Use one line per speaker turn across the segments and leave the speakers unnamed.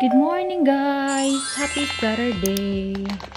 Good morning guys! Happy Saturday!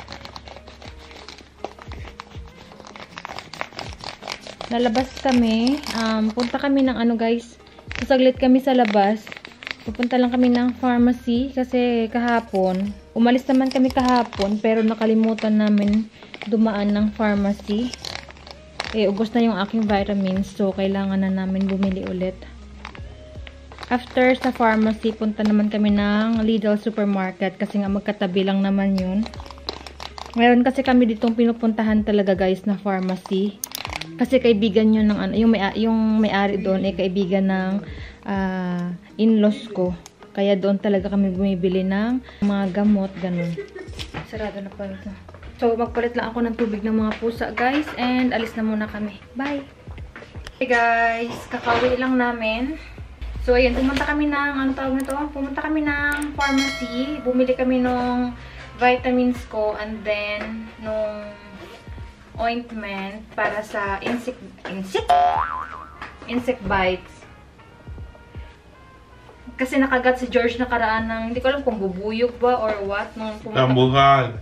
Lalabas kami. Punta kami ng guys. Sasaglit kami sa labas. Pupunta lang kami ng pharmacy kasi kahapon. Umalis naman kami kahapon pero nakalimutan namin dumaan ng pharmacy. Ubos na yung aking vitamins so kailangan na namin bumili ulit. After sa pharmacy, punta naman kami ng Lidl Supermarket kasi nga magkatabi lang naman yun. Meron kasi kami ditong pinupuntahan talaga guys na pharmacy. Kasi kaibigan yun ng yung may-ari doon ay kaibigan ng in-laws ko. Kaya doon talaga kami bumibili ng mga gamot, ganun. Sarado na pala ito. So, magpalit lang ako ng tubig ng mga pusa guys and alis na muna kami. Bye! Hey guys! Kakauwi lang namin. So, ayan, pumunta kami ng, pumunta kami ng pharmacy. Bumili kami ng vitamins ko and then nung ointment para sa insect bites. Kasi nakagat si George nakaraan ng, hindi ko alam kung bubuyog ba or what.
Dambuhan.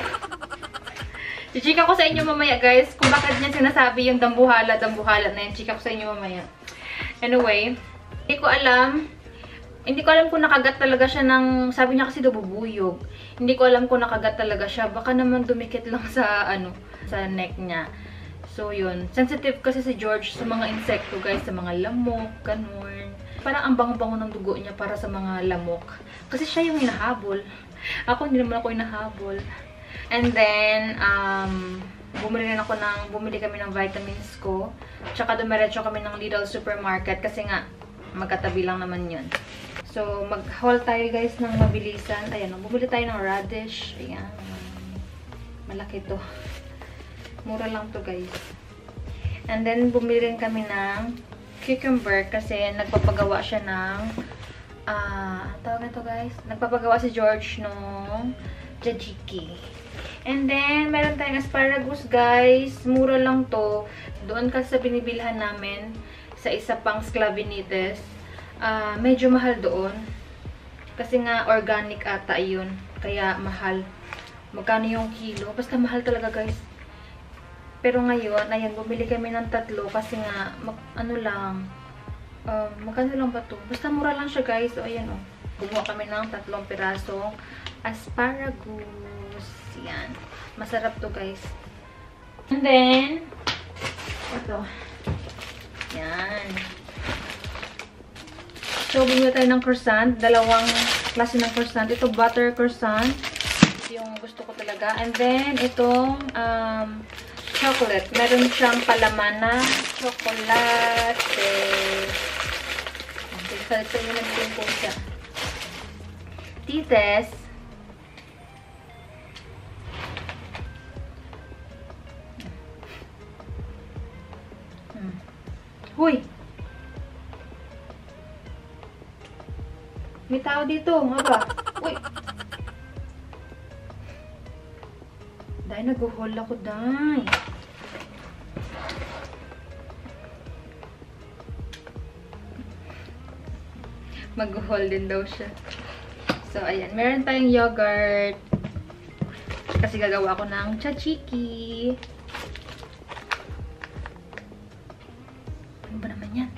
Chika ko sa inyo mamaya guys kung bakit niya sinasabi yung dambuhala na yan. Chika ko sa inyo mamaya. Anyway, Hindi ko alam kung nakagat talaga siya ng, sabi niya kasi daw bubuyog. Hindi ko alam kung nakagat talaga siya. Baka naman dumikit lang sa, sa neck niya. So, yun. Sensitive kasi si George sa mga insekto, guys. Sa mga lamok, ganun. Parang ang bango-bango ng dugo niya para sa mga lamok. Kasi siya yung hinahabol. Ako, hindi naman ako hinahabol. And then, bumili kami ng vitamins ko. Tsaka dumiretso kami ng Lidl Supermarket kasi nga, magkatabi lang naman yun. So, mag-haul tayo guys ng mabilisan. Ayan, bumili tayo ng radish. Ayan. Malaki to. Mura lang to guys. And then, bumili rin kami ng cucumber kasi nagpapagawa siya ng tawag na to guys. Nagpapagawa si George nung tzatziki. And then, meron tayong asparagus guys. Mura lang to. Doon kasi sa binibilhan namin sa isa pang Sclavinites. Medyo mahal doon. Kasi nga organic ata yun. Kaya mahal. Magkano yung kilo? Basta mahal talaga guys. Pero ngayon, ayan, bumili kami ng 3 kasi nga, magkano lang ba to? Basta mura lang siya guys. O ayan o. Bumuha kami ng 3 pirasong asparagus. Yan. Masarap to guys. And then, ito. Yan. So, bumili tayo ng croissant. Dalawang klase ng croissant. Ito, butter croissant. Ito yung gusto ko talaga. And then, itong chocolate. Meron siyang palaman na chocolate. Ito yung nagping po siya. Tites. Huy! May tao dito. Nga ba? Uy! Dahil nag-haul ako, dahil. Mag-haul din daw siya. So, ayan. Meron tayong yogurt. Kasi gagawa ako ng tzatziki. Ano ba naman yan?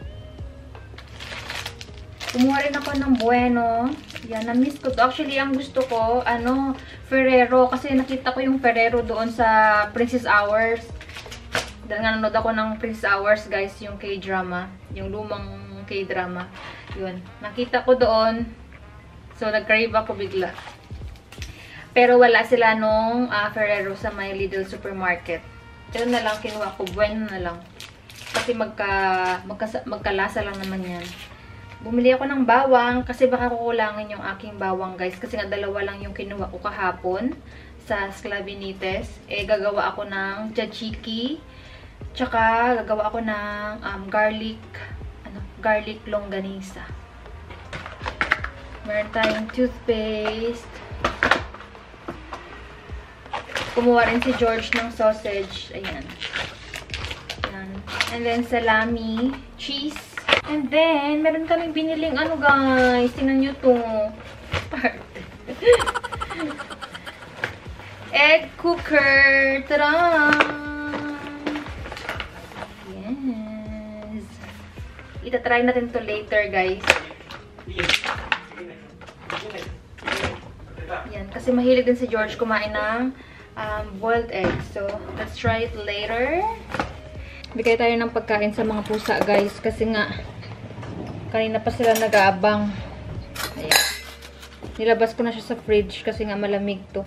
Kumuha rin ako ng Bueno. Yan, na-miss ko to. Actually, ang gusto ko, Ferrero. Kasi nakita ko yung Ferrero doon sa Princess Hours. Dahil nga nanood ako ng Princess Hours, guys, yung K-drama. Yung lumang K-drama. Yun. Nakita ko doon. So, nag-crave ako bigla. Pero wala sila nung Ferrero sa may Lidl Supermarket. Ito na lang, kinuha ko. Bueno na lang. Kasi magkalasa lang naman yan. Bumili ako ng bawang kasi baka kukulangin yung aking bawang guys. Kasi nga 2 lang yung kinuha ko kahapon sa Sclavinites. Gagawa ako ng tzatziki. Tsaka gagawa ako ng garlic longganisa. Meron tayong toothpaste. Kumuha rin si George ng sausage. Ayan. And then, salami, cheese, And then, meron kaming biniling ano guys. Tingnan nyo to. Parte. Egg cooker! Tara! Yes! Itatry natin to later, guys. Yan, kasi mahilig din si George kumain ng boiled egg. So, let's try it later. Bigay tayo ng pagkain sa mga pusa, guys. Kasi nga, kanina pa sila nag-aabang. Ayan. Nilabas ko na siya sa fridge kasi nga malamig to.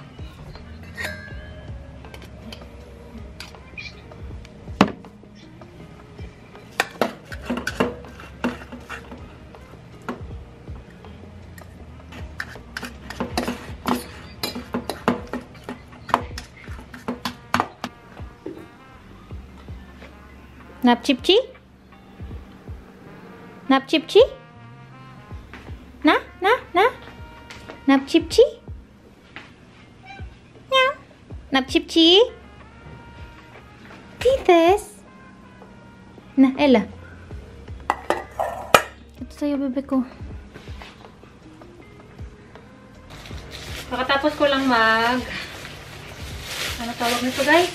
Nap chipchi? Nap chipchi? Na? Nap chipchi? Meow. Nap chipchi? Tites? Na, Ella. Ito sa'yo, bebe ko. Pakatapos ko lang ano tawag nito, guys?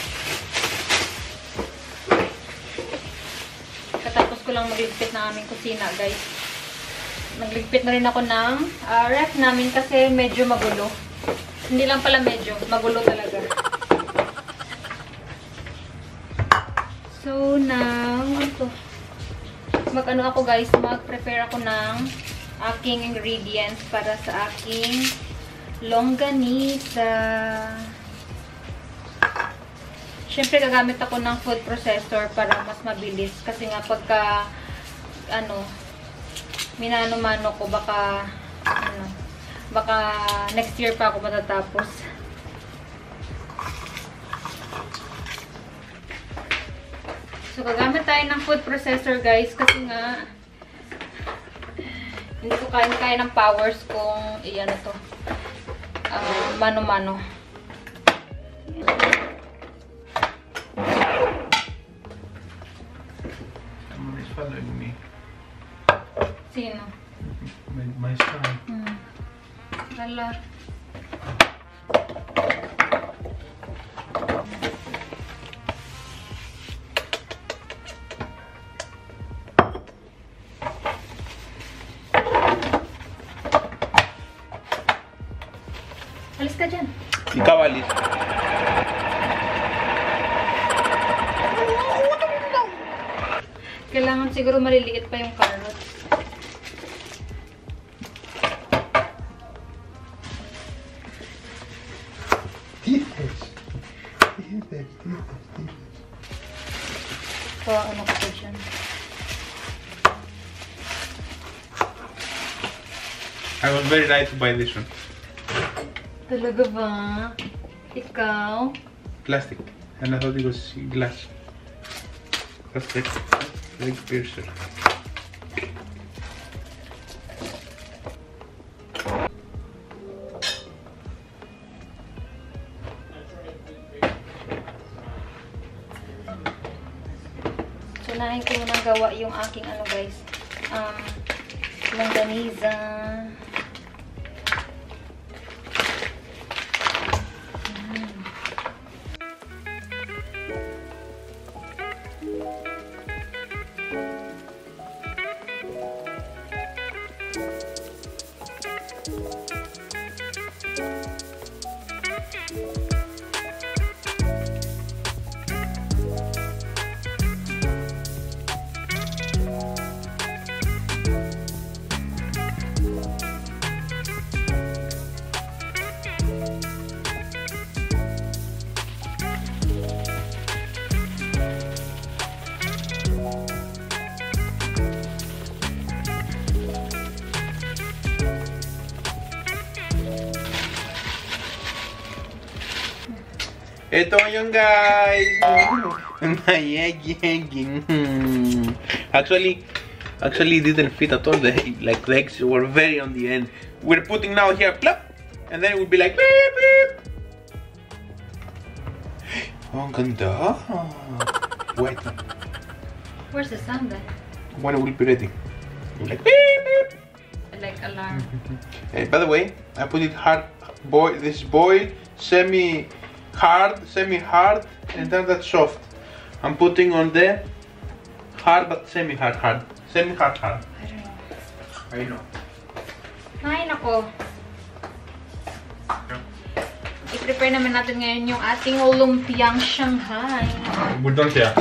Katapos ko lang magligpit ng aming kusina, guys. Nagligpit na rin ako ng ref namin kasi medyo magulo. Hindi lang pala medyo, magulo talaga. So now, mag-ano ako, guys, mag-prepare ako ng aking ingredients para sa aking longganisa. Siyempre, gagamit ako ng food processor para mas mabilis. Kasi nga, pagka, minano-mano ko, baka next year pa ako matatapos. So, gagamit tayo ng food processor, guys. Kasi nga, hindi ko kaya ng powers kung, mano-mano.
Following me.
Sino?
My son.
Hala. Alis ka dyan.
Ikaw alis.
Kailangan siguro maliliit pa yung carrots. So, ano ko pa dyan?
I was very right to buy this one.
Talaga ba? Ikaw?
Plastic. And I thought it was glass. That's like piercer.
So, nahin ko munang gawa yung aking guys. Longganisa.
Ito yung guys. Actually didn't fit at all. The legs were very on the end. We're putting now here, plop, and then it would be like beep beep. Oh, ang ganda. Wait.
Where's the sound guy?
When it will be ready. Like beep beep.
like alarm.
Hey, by the way, I put it hard, this boil, semi-hard, and then that's soft. I'm putting on the hard but semi-hard. Semi-hard. I know.
Ay, nako. I-prepare naman natin ngayon yung ating lumpiang Shanghai.
Budon siya.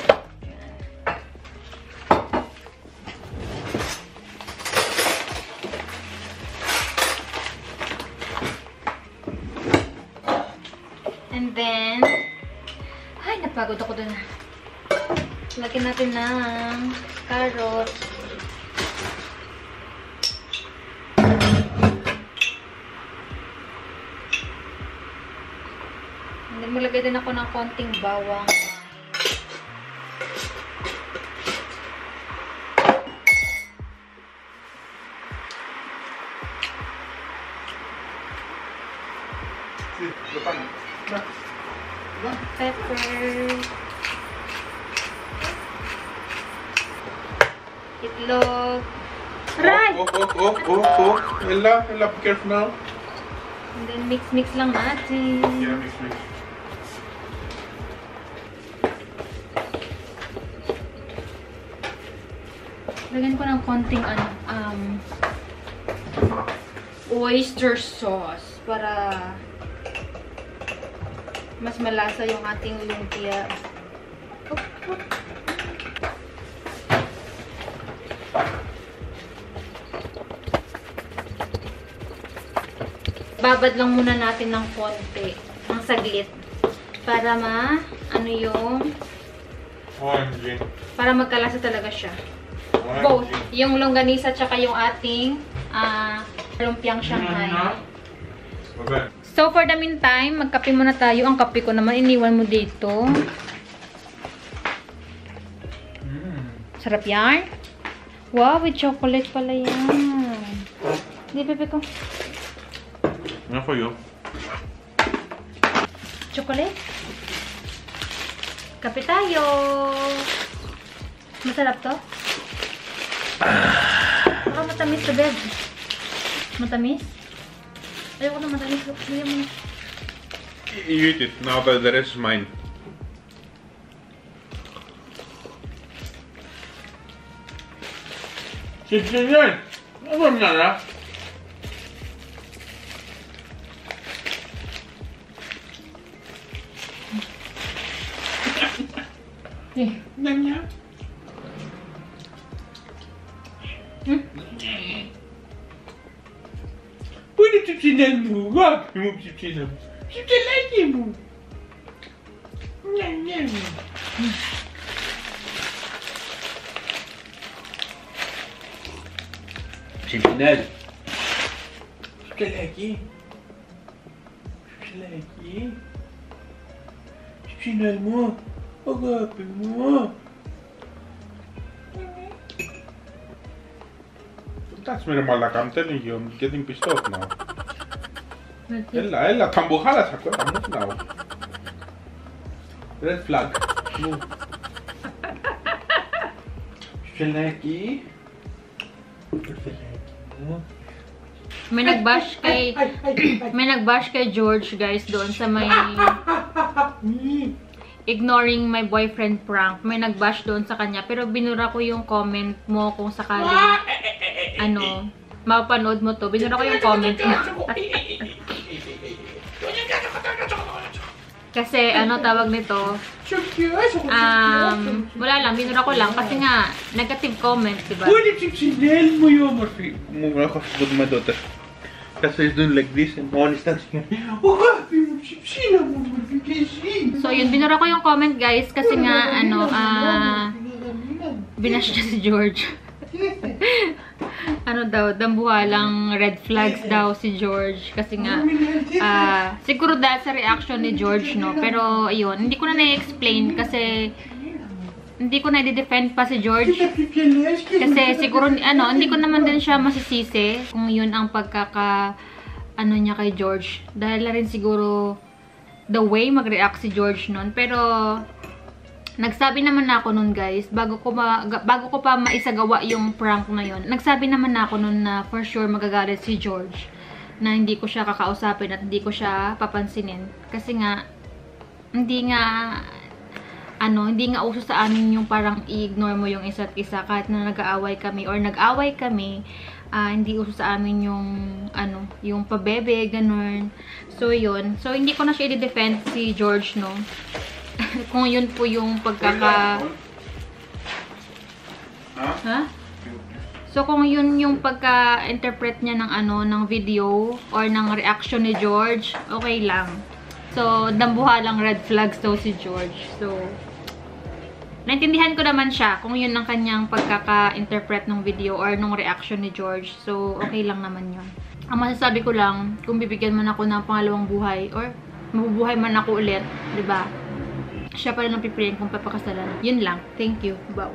And then, ay, napagod ako dun. Lagyan natin ng carrot. And then, maglagay din ako ng konting bawang. Pepper. Itlog. Aray!
Oh. Ella, be careful now.
And then mix lang natin.
Yeah, mix.
Lagyan ko ng konting oyster sauce para mas malasa yung ating lumpia. Babad lang muna natin ng konti, ng saglit, para para magkalasa talaga siya. Both, yung longganisa tsaka yung ating lumpiang Shanghai.
Okay.
So, for the meantime, magkape muna tayo. Ang kape ko naman, iniwan mo dito. Sarap yan. Wow, with chocolate pala yan. Hindi, bebe ko.
Enough for you.
Chocolate. Kape tayo. Masarap to? Baka matamis to, bebe. Matamis? Ayoko na matamis.
You eat it. Now the rest is mine. Yan. Ano na? Nanya. Pwede chipsinan mo. Wag mo chipsinan mo. Chipsinan mo. Nanya. Chipsinan. Chipsinan mo. Agapin mo. That's minimal, like I'm telling you, I'm getting pissed off now. Ella, tambujadas, move now. Red flag, move. Shalaki.
May nag-bash kay George, guys, doon sa may ignoring my boyfriend prank. May nag-bash doon sa kanya, pero binura ko yung comment mo kung sakaling mapanood mo to. Binura ko yung comment mo. Kasi tawag nito, wala lang, binura ko lang kasi nga negative comment, diba?
Pwede chipsinel mo yun, Murphy. Muna ako sa my daughter. Kasi he's doing like this and one is dancing.
So yun, binura ko yung comment, guys, kasi nga binash niya si George. Dambuhalang red flags daw si George kasi nga siguro dahil sa reaction ni George, no, pero ayun, hindi ko na na-explain kasi hindi ko na i-defend pa si George kasi siguro hindi ko naman din siya masisisi kung yun ang niya kay George, dahil na rin siguro the way mag-react si George nun, pero Nagsabi naman ako nun guys, bago ko pa maisagawa yung prank na yon. Nagsabi naman ako nun na for sure magagalit si George. Na hindi ko siya kakausapin at hindi ko siya papansinin. Kasi nga, hindi nga uso sa amin yung parang i-ignore mo yung isa't isa. Kahit na nag-aaway kami or nag-away kami, hindi uso sa amin yung, yung pabebe, ganun. So, yun. So, hindi ko na siya i-defend si George, no? Kung yun po yung pagkaka... Ha? So, kung yun yung pagka-interpret niya ng ng video or ng reaction ni George, okay lang. So, dambuhalang red flags daw si George. So, naintindihan ko naman siya kung yun ang kanyang pagkaka-interpret ng video or ng reaction ni George. So, okay lang naman yun. Ang masasabi ko lang, kung bibigyan man ako ng pangalawang buhay or mabubuhay man ako ulit, diba? Siya pala nang pipiliin kung papakasalan. Yun lang. Thank you. Wow.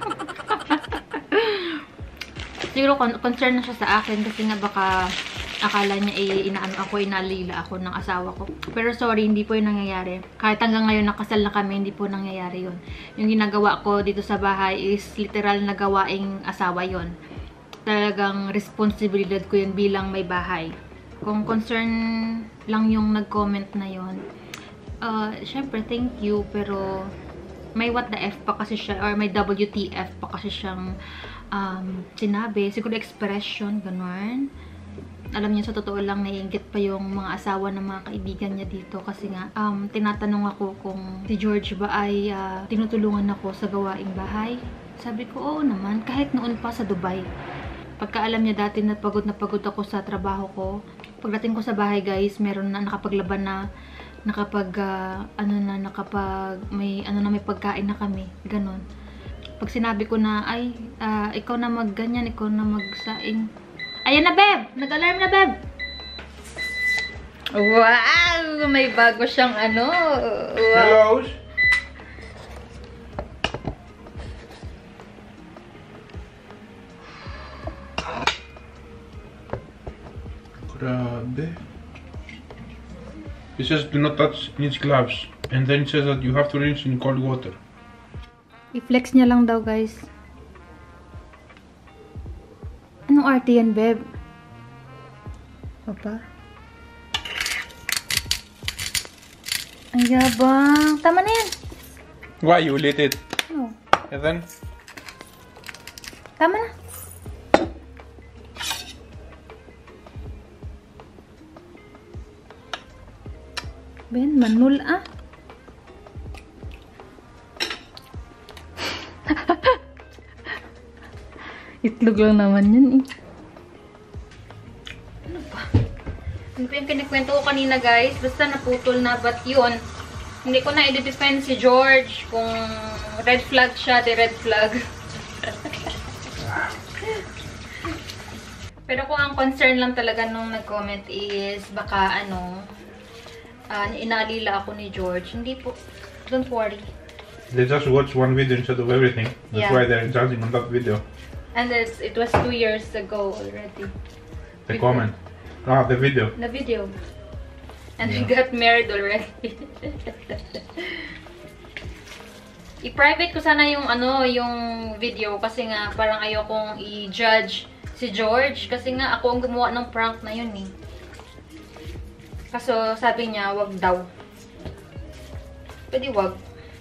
Siguro concern na siya sa akin kasi nga baka akala niya inalila ako ng asawa ko. Pero sorry, hindi po yung nangyayari. Kahit hanggang ngayon nakasal na kami, hindi po nangyayari yun. Yung ginagawa ko dito sa bahay is literal na gawaing asawa yun. Talagang responsibilidad ko yun bilang may bahay. Kung concern lang yung nag-comment na yun, syempre thank you, pero may what the F pa kasi siya, or may WTF pa kasi siyang sinabi. Siguro expression, ganun. Alam niyo, sa totoo lang, naiinggit pa yung mga asawa ng mga kaibigan niya dito. Kasi nga, tinatanong ako kung si George ba ay tinutulungan ako sa gawaing bahay. Sabi ko, oo naman. Kahit noon pa sa Dubai. Pagka alam niya dati na pagod ako sa trabaho ko, pagdating ko sa bahay guys, meron na nakapaglaban na, may pagkain na kami. Ganon. Pag sinabi ko na, ay, ikaw na magganyan, ikaw na magsaing. Ayan na, Beb! Nag-alarm na, Beb! Wow! May bago siyang Wow.
Hello! Grabe. It says do not touch his gloves. And then it says that you have to rinse in cold water.
I-flex niya lang daw, guys. Anong arte yan, Beb? Papa? Ang yabang. Tama na yan.
Why? You lit it.
Oh.
And then?
Tama na. Ben, manul Itlog lang naman yan eh. Ano ba? Ano ba yung kinikwento ko kanina guys? Basta naputol na, but yun. Hindi ko na i-defend si George. Kung red flag siya, di red flag. Pero kung ang concern lang talaga nung nag-comment is baka inalila ako ni George. Hindi po. Don't worry.
They just watched one video instead of everything. That's why they're judging on that video.
And it was 2 years ago already.
The comment. The video.
The video. And we got married already. I-private ko sana yung yung video kasi nga parang ayokong i-judge si George kasi nga ako ang gumawa ng prank na yun eh. Kaso sabi niya wag daw. Pwede wag.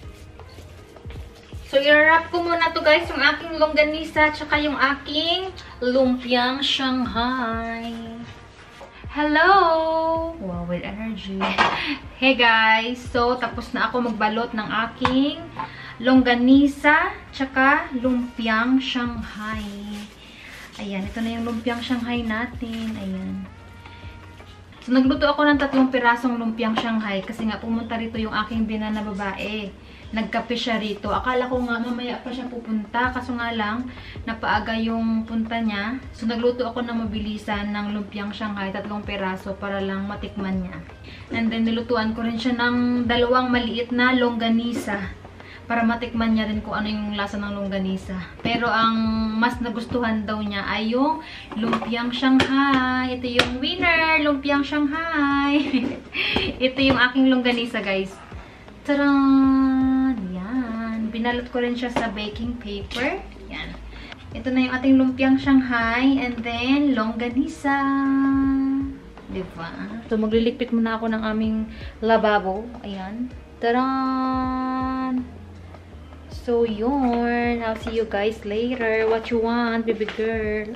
So, i-wrap ko muna to guys, yung aking longganisa, tsaka yung aking lumpiang Shanghai. Hello! Wow, with energy. Hey guys! So, tapos na ako magbalot ng aking longganisa, tsaka lumpiang Shanghai. Ayan, ito na yung lumpiang Shanghai natin. Ayan. So, nagluto ako ng 3 pirasong lumpiang Shanghai kasi nga pumunta rito yung aking binan na babae. Nagkape siya rito. Akala ko nga mamaya pa siya pupunta. Kaso nga lang, napaaga yung punta niya. So, nagluto ako ng mabilisan ng lumpiang Shanghai, 3 piraso para lang matikman niya. And then, nilutuan ko rin siya ng 2 maliit na longganisa para matikman niya rin kung ano yung lasa ng longganisa. Pero ang mas nagustuhan daw niya ay yung lumpiang Shanghai. Ito yung winner, lumpiang Shanghai. Ito yung aking longganisa, guys. Tadaan! Yan. binalot ko rin siya sa baking paper. Yan. Ito na yung ating lumpiang Shanghai. And then, longganisa. Diba? So, magliligpit muna ako ng aming lababo. Ayan. Taran! So, yun. I'll see you guys later. What you want, baby girl?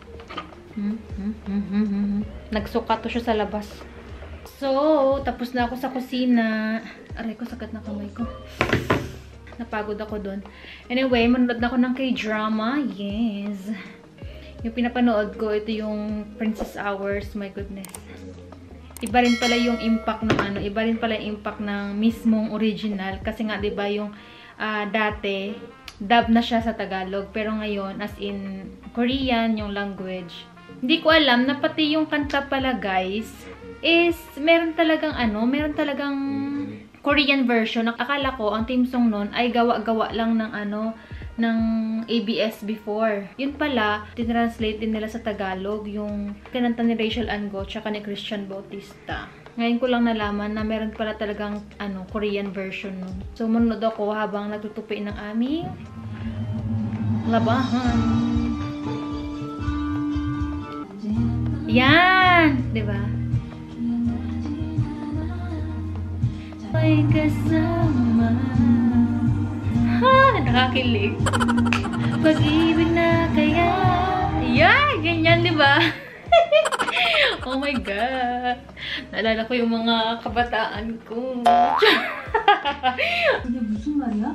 Nagsuka to siya sa labas. So, tapos na ako sa kusina. Aray ko, sakit na kamay ko. Napagod ako dun. Anyway, manood na ako ng K-drama. Yes. Yung pinapanood ko, ito yung Princess Hours. My goodness. Iba rin pala yung impact ng ano. Iba rin pala yung impact ng mismong original. Kasi nga, diba, yung dati, dub na siya sa Tagalog. Pero ngayon, as in Korean, yung language. Hindi ko alam na pati yung kanta pala, guys, is meron talagang Korean version. Akala ko, ang theme song nun ay gawa-gawa lang ng ng ABS before. Yun pala, tinranslate din nila sa Tagalog yung kinanta ni Rachel Ango tsaka ni Christian Bautista. Ngayon ko lang nalaman na meron pala talagang Korean version nun. So, manood ako habang natutupi ng aming labahan. Yan! Diba? May kasama. Ha! Nakakilig. Pag-ibig na kaya. Yan! Ganyan, diba? Oh my God. Naalala ko yung mga kabataan ko.
이게 무슨 말이야?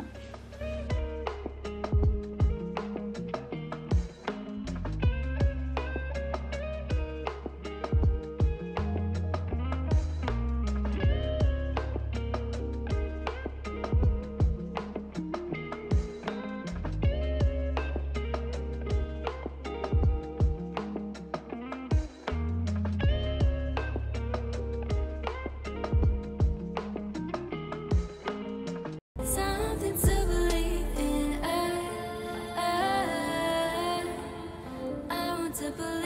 Something to believe in. I want to believe.